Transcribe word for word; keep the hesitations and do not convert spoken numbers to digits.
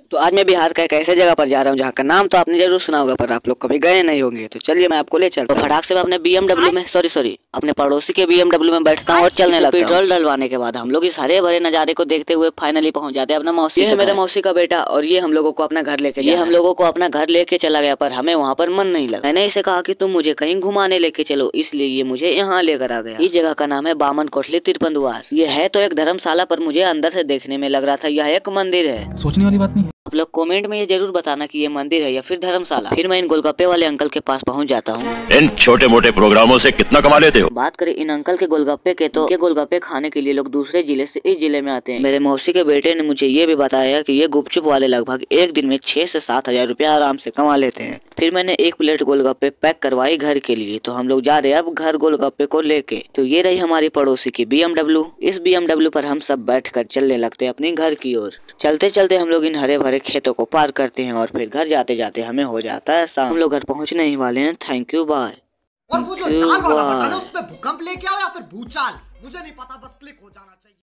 तो आज मैं बिहार का एक ऐसे जगह पर जा रहा हूँ जहाँ का नाम तो आपने जरूर सुना होगा पर आप लोग कभी गए नहीं होंगे। तो चलिए मैं आपको ले चलता हूँ। तो फटाक से मैं अपने बीएमडब्ल्यू में सॉरी सॉरी अपने पड़ोसी के बीएमडब्ल्यू में बैठता हूँ और चलने लगता हूँ। पेट्रोल डलवाने के बाद हम लोग इस हरे भरे नजारे को देखते हुए फाइनली पहुंच जाते हैं अपना मौसी। ये है मेरे मौसी का बेटा और ये हम लोगों को अपना घर लेके ये हम लोगों को अपना घर लेके चला गया, पर हमें वहाँ पर मन नहीं लगा। मैंने इसे कहा कि तुम मुझे कहीं घुमाने लेके चलो, इसलिए ये मुझे यहाँ लेकर आ गया। इस जगह का नाम है बामन कोठली तिरपन द्वार। ये है तो एक धर्मशाला पर मुझे अंदर से देखने में लग रहा था यह एक मंदिर है। सोचने वाली बात नहीं है। आप लोग कमेंट में ये जरूर बताना कि ये मंदिर है या फिर धर्मशाला। फिर मैं इन गोलगप्पे वाले अंकल के पास पहुंच जाता हूँ। इन छोटे मोटे प्रोग्रामों से कितना कमा लेते हो? बात करें इन अंकल के गोलगप्पे के तो ये गोलगप्पे खाने के लिए लोग दूसरे जिले से इस जिले में आते हैं। मेरे मौसी के बेटे ने मुझे ये भी बताया कि ये गुपचुप वाले लगभग एक दिन में छह से सात हजार रुपया आराम से कमा लेते हैं। फिर मैंने एक प्लेट गोलगप्पे पैक करवाई घर के लिए। तो हम लोग जा रहे हैं अब घर गोलगप्पे को लेके। तो ये रही हमारी पड़ोसी की बीएमडब्ल्यू। इस बीएमडब्ल्यू पर हम सब बैठकर चलने लगते हैं अपने घर की ओर। चलते चलते हम लोग इन हरे भरे खेतों को पार करते हैं और फिर घर जाते जाते हमें हो जाता है शाम। हम लोग घर पहुंचने ही वाले हैं। Thank you bye. और वो जो लाल वाला बटन है उस पे भूकंप लेके आओ या फिर भूचाल, मुझे नहीं पता, बस क्लिक हो जाना चाहिए।